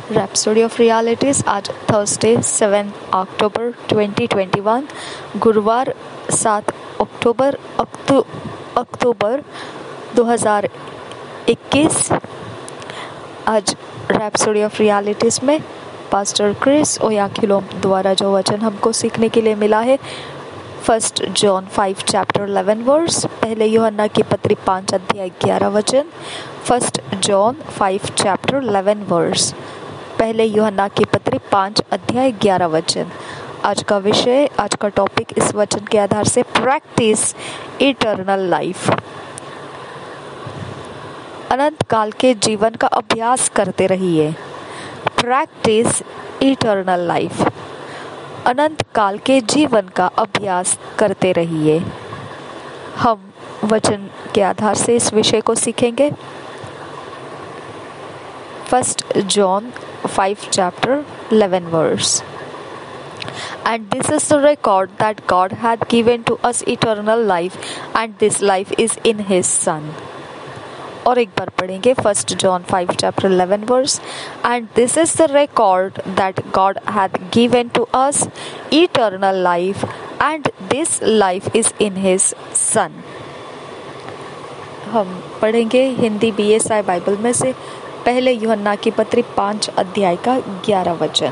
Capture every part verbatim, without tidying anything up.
Rhapsody of realities आज Thursday seven October twenty twenty one, गुरुवार सात अक्टूबर अक्टूबर दो हज़ार इक्कीस। आज रैप्सोडी ऑफ रियलिटीज़ में पास्टर क्रिस ओयाखिलोम द्वारा जो वचन हमको सीखने के लिए मिला है, first John five chapter eleven verse, पहले यूहन्ना की पत्री पाँच अध्याय ग्यारह वचन। First John five chapter eleven verse, पहले यूहन्ना की पत्री पाँच अध्याय ग्यारह वचन। आज का विषय, आज का टॉपिक इस वचन के आधार से प्रैक्टिस इटर्नल लाइफ, अनंत काल के जीवन का अभ्यास करते रहिए। प्रैक्टिस इटर्नल लाइफ, अनंत काल के जीवन का अभ्यास करते रहिए। हम वचन के आधार से इस विषय को सीखेंगे। First John five chapter eleven verse, and this is the record that God had given to us eternal life, and this life is in His Son. और एक बार पढ़ेंगे first John five chapter eleven verse, and this is the record that God had given to us eternal life, and this life is in his son. हम पढ़ेंगे Hindi B S I Bible में से पहले यूहन्ना की पत्री पाँच अध्याय का ग्यारह वचन।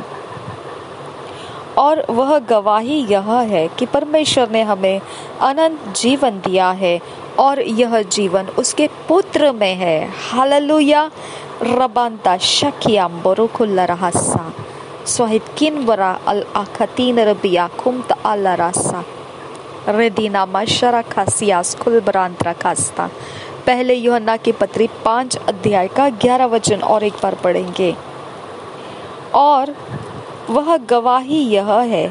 और वह गवाही यह है कि परमेश्वर ने हमें अनंत जीवन दिया है, और यह जीवन उसके पुत्र में है। हालेलुया। रबांता शकियाम बोरुकुल्ला रहसा स्वाहिद किनवरा अल आखतीन रबिया कुमत अल रासा रेदीना मशरा खासियास कुलबरांतरा खास्ता। पहले यूहन्ना की पत्री पाँच अध्याय का ग्यारह वचन और एक बार पढ़ेंगे। और वह गवाही यह है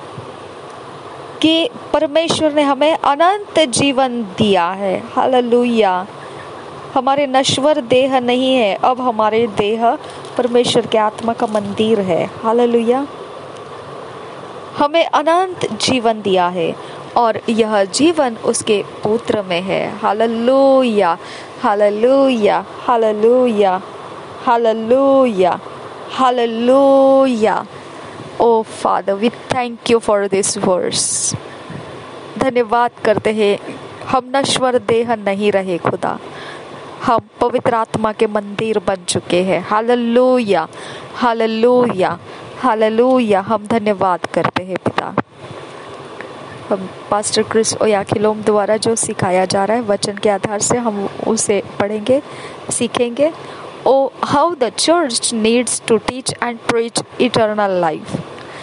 कि परमेश्वर ने हमें अनंत जीवन दिया है। हालेलुया। हमारे नश्वर देह नहीं है, अब हमारे देह परमेश्वर के आत्मा का मंदिर है। हालेलुया। हमें अनंत जीवन दिया है, और यह जीवन उसके पुत्र में है। Hallelujah, hallelujah, hallelujah, hallelujah, hallelujah. Oh Father, we thank you for this verse. धन्यवाद करते हैं, हम नश्वर देह नहीं रहे खुदा, हम पवित्र आत्मा के मंदिर बन चुके हैं। Hallelujah, hallelujah, hallelujah. हम धन्यवाद करते हैं पिता। हम पास्टर क्रिस ओयाखिलोम द्वारा जो सिखाया जा रहा है वचन के आधार से हम उसे पढ़ेंगे, सीखेंगे। Oh, how the church needs to teach and preach eternal life.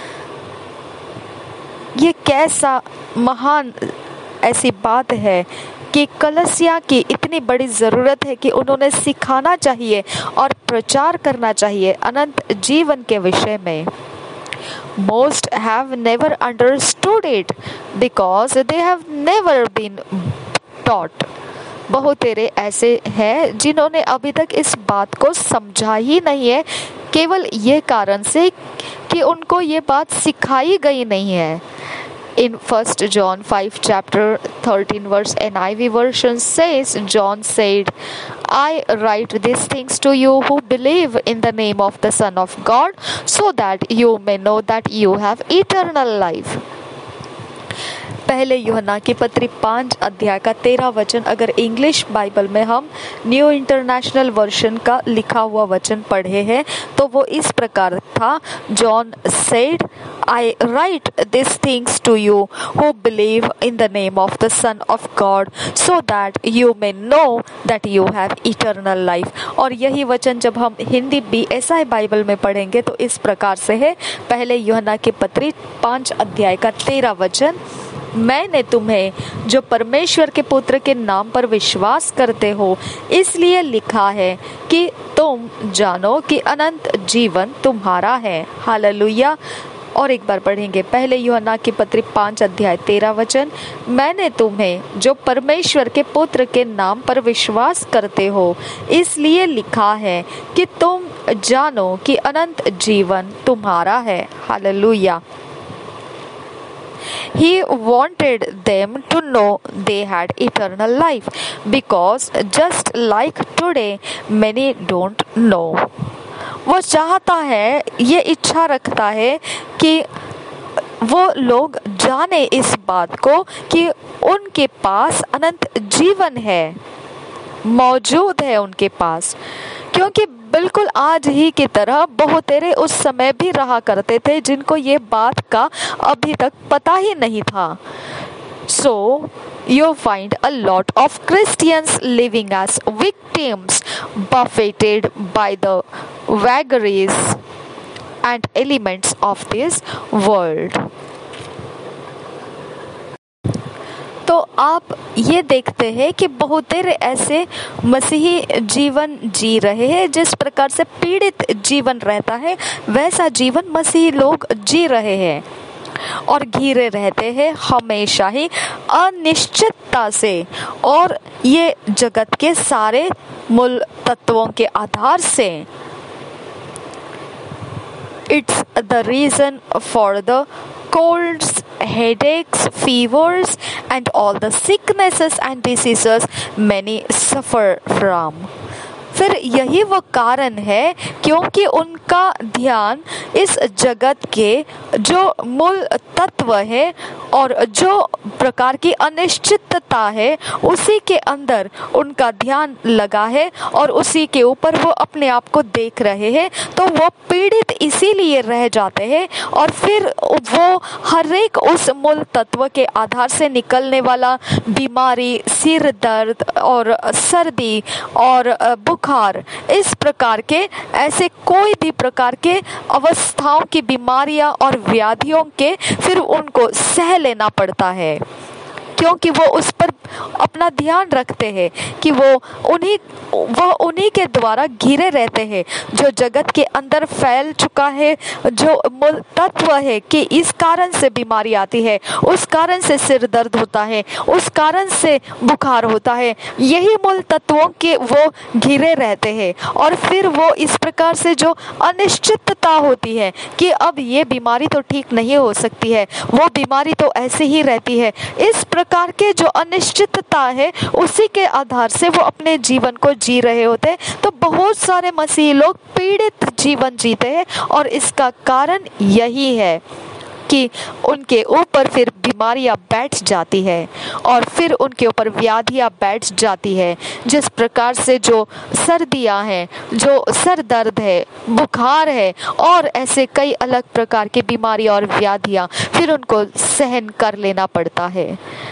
ये कैसा महान ऐसी बात है कि कलसिया की इतनी बड़ी ज़रूरत है कि उन्होंने सिखाना चाहिए और प्रचार करना चाहिए अनंत जीवन के विषय में। Most have never understood it because they have never been taught. बहुत तेरे ऐसे हैं जिन्होंने अभी तक इस बात को समझा ही नहीं है, केवल ये कारण से कि उनको ये बात सिखाई गई नहीं है। In First John five chapter thirteen verse N I V version says, John said, I write these things to you who believe in the name of the Son of God, so that you may know that you have eternal life. पहले यूहन्ना की पत्री पाँच अध्याय का तेरह वचन, अगर इंग्लिश बाइबल में हम न्यू इंटरनेशनल वर्जन का लिखा हुआ वचन पढ़े हैं तो वो इस प्रकार था, John said, I write this things to you who believe in the name of the son of God, so that you may know that you have eternal life. और यही वचन जब हम Hindi B S I Bible में पढ़ेंगे तो इस प्रकार से है, पहले यूहन्ना की पत्री पाँच अध्याय का तेरह वचन, मैंने तुम्हें जो परमेश्वर के पुत्र के नाम पर विश्वास करते हो इसलिए लिखा है कि तुम जानो कि अनंत जीवन तुम्हारा है। हालेलुया। और एक बार पढ़ेंगे पहले यूहन्ना की पत्री पाँच अध्याय तेरह वचन, मैंने तुम्हें जो परमेश्वर के पुत्र के नाम पर विश्वास करते हो इसलिए लिखा है कि तुम जानो कि अनंत जीवन तुम्हारा है। Hallelujah. He wanted them to know they had eternal life, because just like today, many don't know. वो चाहता है, ये इच्छा रखता है कि वो लोग जाने इस बात को कि उनके पास अनंत जीवन है, मौजूद है उनके पास। क्योंकि बिल्कुल आज ही की तरह बहुतेरे उस समय भी रहा करते थे जिनको ये बात का अभी तक पता ही नहीं था। So you find a lot of Christians living as victims, buffeted by the vagaries and elements of this world. तो आप ये देखते हैं कि बहुतेरे ऐसे मसीही जीवन जी रहे हैं, जिस प्रकार से पीड़ित जीवन रहता है वैसा जीवन मसीही लोग जी रहे हैं और घिरे रहते हैं हमेशा ही अनिश्चितता से। और ये जगत के सारे मूल तत्वों के आधार से it's the reason for the colds, headaches, fevers and all the sicknesses and diseases many suffer from. फिर यही वो कारण है क्योंकि उनका ध्यान इस जगत के जो मूल तत्व है और जो प्रकार की अनिश्चितता है उसी के अंदर उनका ध्यान लगा है और उसी के ऊपर वो अपने आप को देख रहे हैं। तो वो पीड़ित इसीलिए रह जाते हैं और फिर वो हर एक उस मूल तत्व के आधार से निकलने वाला बीमारी, सिर दर्द और सर्दी और बुखार, इस प्रकार के ऐसे कोई भी प्रकार के अवस्थाओं की बीमारियां और व्याधियों के फिर उनको सह लेना पड़ता है, क्योंकि वो उस पर अपना ध्यान रखते हैं कि वो उन्हीं वह उन्हीं के द्वारा घिरे रहते हैं जो जगत के अंदर फैल चुका है, जो मूल तत्व है कि इस कारण से बीमारी आती है, उस कारण से सिर दर्द होता है, उस कारण से बुखार होता है, यही मूल तत्वों के वो घिरे रहते हैं। और फिर वो इस प्रकार से जो अनिश्चितता होती है कि अब ये बीमारी तो ठीक नहीं हो सकती है, वो बीमारी तो ऐसे ही रहती है, इस प्रकार के जो अनिश्चितता है उसी के आधार से वो अपने जीवन को जी रहे होते हैं। तो बहुत सारे मसीही लोग पीड़ित जीवन जीते हैं और इसका कारण यही है कि उनके ऊपर फिर बीमारियां बैठ जाती है और फिर उनके ऊपर व्याधियां बैठ जाती है। जिस प्रकार से जो सर्दियां हैं, जो सर दर्द है, बुखार है और ऐसे कई अलग प्रकार की बीमारियां और व्याधियां फिर उनको सहन कर लेना पड़ता है।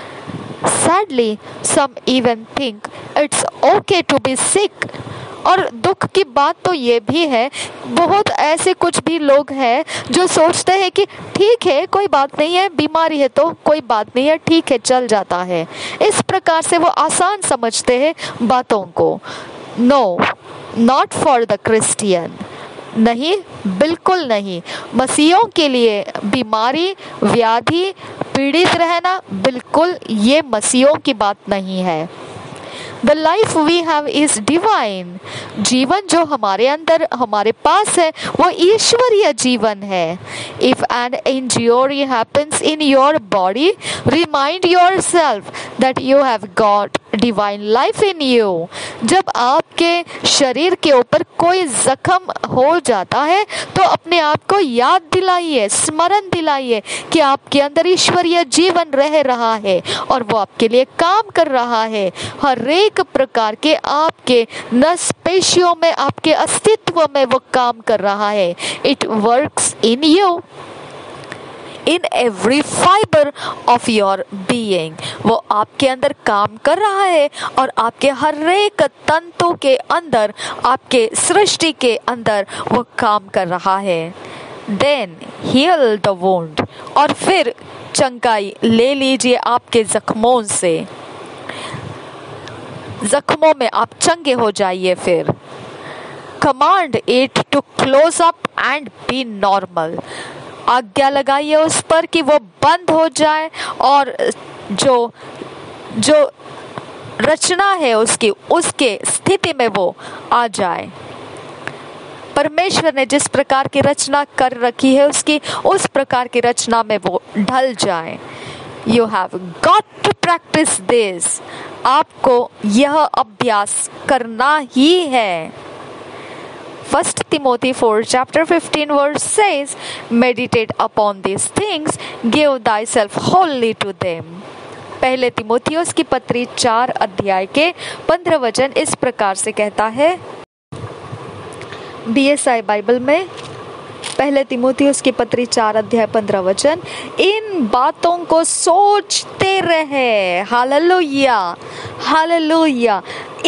Sadly, some even think it's okay to be sick. और दुख की बात तो ये भी है, बहुत ऐसे कुछ भी लोग हैं जो सोचते हैं कि ठीक है, कोई बात नहीं है, बीमारी है तो कोई बात नहीं है, ठीक है, चल जाता है। इस प्रकार से वो आसान समझते हैं बातों को। No, not for the Christian. नहीं, बिल्कुल नहीं। मसीहों के लिए बीमारी, व्याधि, पीड़ित रहना, बिल्कुल ये मसीहों की बात नहीं है। The life we have is divine. जीवन जो हमारे अंदर हमारे पास है वो ईश्वरीय जीवन है। If an injury happens in your body, remind yourself that you have got divine life in you. जब आपके शरीर के ऊपर कोई जख्म हो जाता है तो अपने आप को याद दिलाइए, स्मरण दिलाइए कि आपके अंदर ईश्वरीय जीवन रह रहा है और वो आपके लिए काम कर रहा है। हर एक प्रकार के आपके नस पेशियों में, आपके अस्तित्व में वो काम कर रहा है। It works in you, in every fibre of your being. वो आपके अंदर काम कर रहा है और आपके हर एक तंतु के अंदर, आपके सृष्टि के अंदर वो काम कर रहा है। देन हील द वुंड, और फिर चंगाई ले लीजिए आपके जख्मों से, जख्मों में आप चंगे हो जाइए। फिर command it to close up and be normal, आज्ञा लगाइए उस पर कि वो बंद हो जाए और जो जो रचना है उसकी उसके स्थिति में वो आ जाए। परमेश्वर ने जिस प्रकार की रचना कर रखी है उसकी उस प्रकार की रचना में वो ढल जाए। You have got to practice this. आपको यह अभ्यास करना ही है। First Timothy four chapter fifteen verse says, meditate upon these things, give thyself wholly to them. पहले तिमोथियुस की पत्री चार अध्याय के पंद्रह वचन इस प्रकार से कहता है, बी एस आई बाइबल में पहले तिमोथियुस की पत्री चार अध्याय पंद्रह वचन, इन बातों को सोचते रहे। Hallelujah, hallelujah.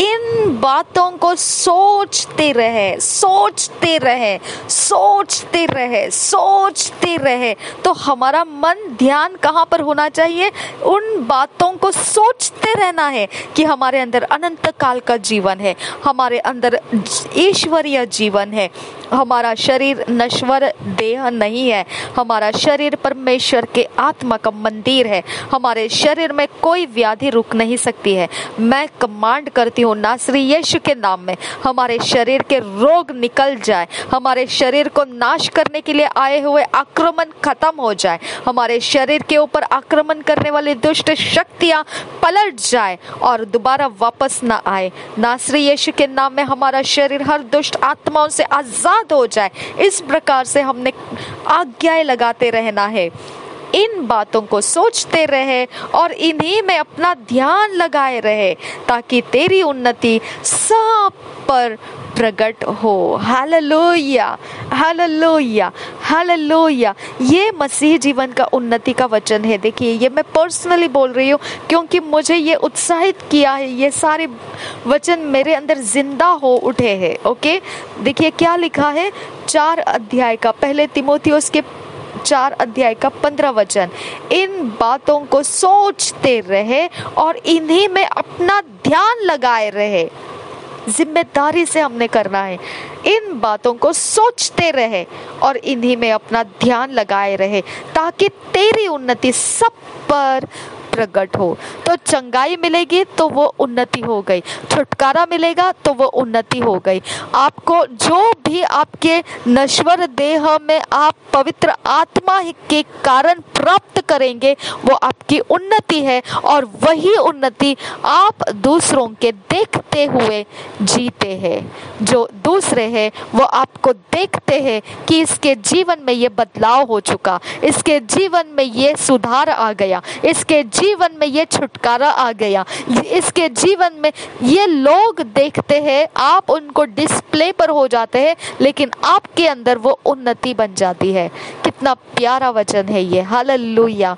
इन बातों को सोचते रहे, सोचते रहे, सोचते रहे, सोचते रहे। तो हमारा मन ध्यान कहाँ पर होना चाहिए? उन बातों को सोचते रहना है कि हमारे अंदर अनंत काल का जीवन है, हमारे अंदर ईश्वरीय जीवन है। हमारा शरीर नश्वर देह नहीं है, हमारा शरीर परमेश्वर के आत्मा का मंदिर है। हमारे शरीर में कोई व्याधि रुक नहीं सकती है। मैं कमांड करती हूँ नासरी यीशु के नाम में, हमारे शरीर के रोग निकल जाए, हमारे शरीर को नाश करने के लिए आए हुए आक्रमण खत्म हो जाए, हमारे शरीर के ऊपर आक्रमण करने वाली दुष्ट शक्तियां पलट जाए और दोबारा वापस ना आए। नासरी यीशु के नाम में हमारा शरीर हर दुष्ट आत्माओं से आजाद हो जाए। इस प्रकार से हमने आज्ञाएं लगाते रहना है। इन बातों को सोचते रहे और इन्हीं में अपना ध्यान लगाए रहे, ताकि तेरी उन्नति सब पर प्रकट हो। Hallelujah, hallelujah, hallelujah. ये मसीह जीवन का उन्नति का वचन है। देखिए, ये मैं पर्सनली बोल रही हूँ क्योंकि मुझे ये उत्साहित किया है। ये सारे वचन मेरे अंदर जिंदा हो उठे हैं। ओके, देखिए क्या लिखा है चार अध्याय का, पहले तिमोथियुस के चार अध्याय का पंद्रह वचन, इन बातों को सोचते रहे और इन्हीं में अपना ध्यान लगाए रहे। जिम्मेदारी से हमने करना है। इन बातों को सोचते रहे और इन्हीं में अपना ध्यान लगाए रहे, ताकि तेरी उन्नति सब पर प्रकट हो। तो चंगाई मिलेगी तो वो उन्नति हो गई, छुटकारा मिलेगा तो वो उन्नति हो गई। आपको जो भी आपके नश्वर देह में आप पवित्र आत्मा के कारण प्राप्त करेंगे वो आपकी उन्नति है, और वही उन्नति आप दूसरों के देखते हुए जीते हैं। जो दूसरे हैं वो आपको देखते हैं कि इसके जीवन में ये बदलाव हो चुका, इसके जीवन में ये सुधार आ गया, इसके जीवन में ये छुटकारा आ गया, इसके जीवन में ये लोग देखते हैं। आप उनको डिस्प्ले पर हो जाते हैं, लेकिन आपके अंदर वो उन्नति बन जाती है। कितना प्यारा वचन है ये। हालेलुया।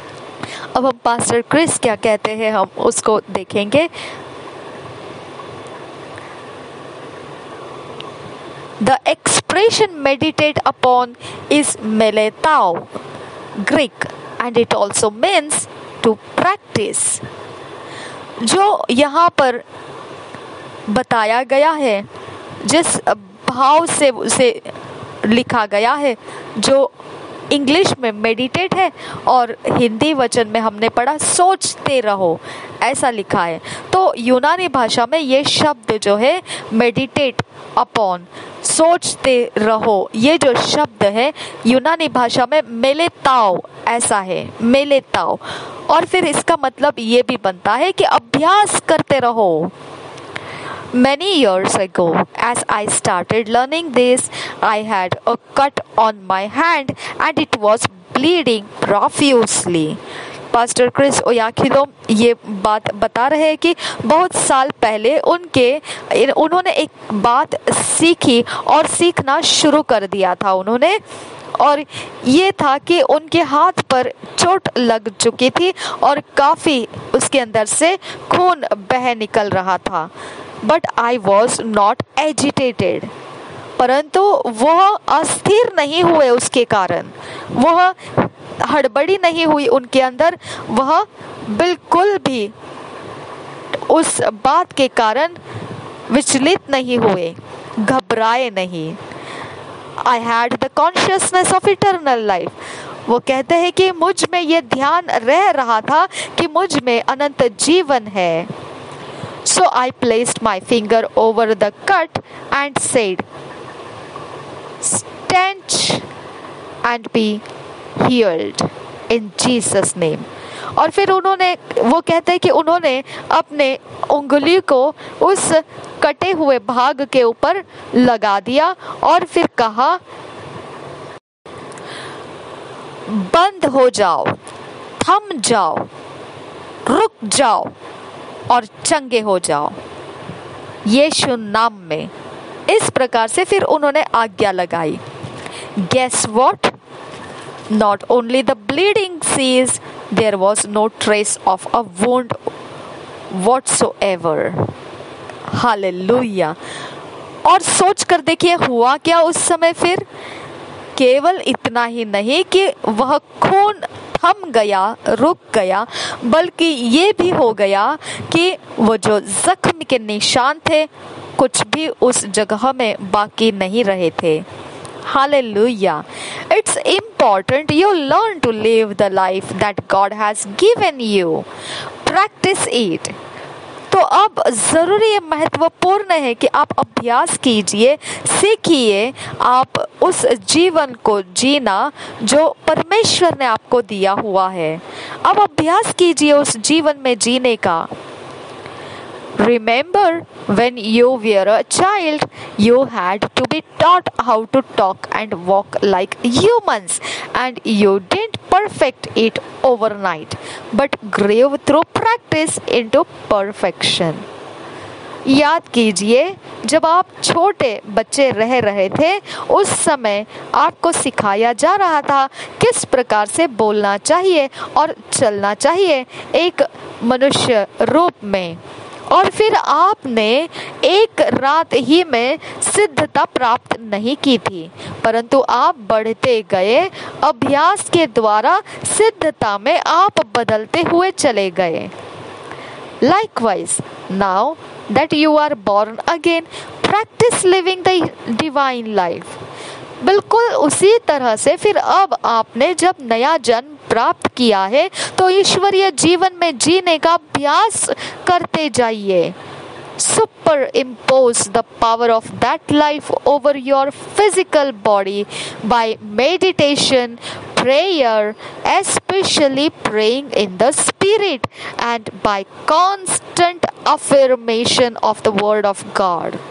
अब हम पास्टर क्रिस क्या कहते हैं हम उसको देखेंगे। The expression meditate upon is meletao, Greek, and it also means to practice। जो यहाँ पर बताया गया है, जिस भाव से उसे लिखा गया है, जो इंग्लिश में मेडिटेट है और हिंदी वचन में हमने पढ़ा सोचते रहो, ऐसा लिखा है। तो यूनानी भाषा में ये शब्द जो है मेडिटेट अपॉन, सोचते रहो, ये जो शब्द है यूनानी भाषा में मेलेताओ ऐसा है, मेलेताओ। और फिर इसका मतलब ये भी बनता है कि अभ्यास करते रहो। Many years ago, as I started learning this, I had a cut on my hand and it was bleeding profusely. Pastor Chris Oyakhilome ये बात बता रहे हैं कि बहुत साल पहले उनके उन्होंने एक बात सीखी और सीखना शुरू कर दिया था उन्होंने, और ये था कि उनके हाथ पर चोट लग चुकी थी और काफ़ी उसके अंदर से खून बह निकल रहा था। But I was not agitated, परंतु वह अस्थिर नहीं हुए, उसके कारण वह हड़बड़ी नहीं हुई उनके अंदर, वह बिल्कुल भी उस बात के कारण विचलित नहीं हुए, घबराए नहीं। I had the consciousness of eternal life. वो कहते हैं कि मुझ में ये ध्यान रह रहा था कि मुझ में अनंत जीवन है। So I placed my finger over the cut and said, stench and be healed in Jesus name। और फिर उन्होंने, वो कहते हैं कि उन्होंने अपने उंगली को उस कटे हुए भाग के ऊपर लगा दिया और फिर कहा, बंद हो जाओ, थम जाओ, रुक जाओ और चंगे हो जाओ यीशु नाम में। इस प्रकार से फिर उन्होंने आज्ञा लगाई। Guess what? Not only the bleeding ceased, there was no trace of a wound whatsoever. Hallelujah. और सोच कर देखिए हुआ क्या उस समय। फिर केवल इतना ही नहीं कि वह खून थम गया, रुक गया, बल्कि ये भी हो गया कि वो जो जख्म के निशान थे कुछ भी उस जगह में बाकी नहीं रहे थे। Hallelujah. It's important you learn to live the life that God has given you. Practice it. तो अब जरूरी ये महत्वपूर्ण है कि आप अभ्यास कीजिए, सीखिए आप उस जीवन को जीना जो परमेश्वर ने आपको दिया हुआ है। अब अभ्यास कीजिए उस जीवन में जीने का। Remember, when you were a child, you had to be taught how to talk and walk like humans, and you didn't perfect it overnight, but grew through practice into perfection. याद कीजिए, जब आप छोटे बच्चे रह रहे थे उस समय आपको सिखाया जा रहा था किस प्रकार से बोलना चाहिए और चलना चाहिए एक मनुष्य रूप में, और फिर आपने एक रात ही में सिद्धता प्राप्त नहीं की थी, परंतु आप बढ़ते गए, अभ्यास के द्वारा सिद्धता में आप बदलते हुए चले गए। Likewise, now that you are born again, practice living the divine life. बिल्कुल उसी तरह से फिर अब आपने जब नया जन्म प्राप्त किया है तो ईश्वरीय जीवन में जीने का अभ्यास करते जाइए। Superimpose the power of that life over your physical body by meditation, prayer, especially praying in the Spirit, and by constant affirmation of the Word of God.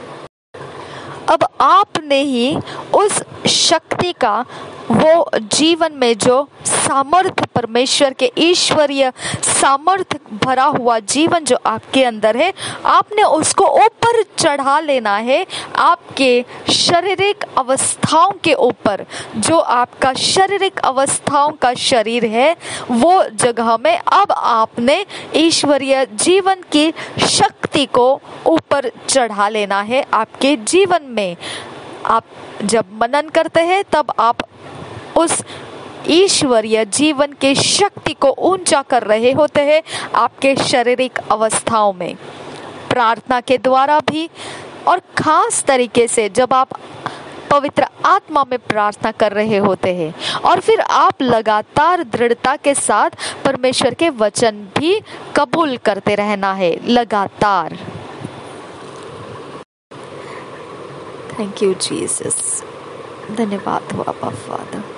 अब आपने ही उस शक्ति का, वो जीवन में जो सामर्थ्य परमेश्वर के ईश्वरीय सामर्थ्य भरा हुआ जीवन जो आपके अंदर है, आपने उसको ऊपर चढ़ा लेना है आपके शारीरिक अवस्थाओं के ऊपर। जो आपका शारीरिक अवस्थाओं का शरीर है वो जगह में अब आपने ईश्वरीय जीवन की शक्ति को ऊपर चढ़ा लेना है आपके जीवन में। आप जब मनन करते हैं तब आप उस ईश्वरीय जीवन के शक्ति को ऊंचा कर रहे होते हैं आपके शारीरिक अवस्थाओं में, प्रार्थना के द्वारा भी, और खास तरीके से जब आप पवित्र आत्मा में प्रार्थना कर रहे होते हैं, और फिर आप लगातार दृढ़ता के साथ परमेश्वर के वचन भी कबूल करते रहना है लगातार। Thank you Jesus. धन्यवाद हो आपका फादर।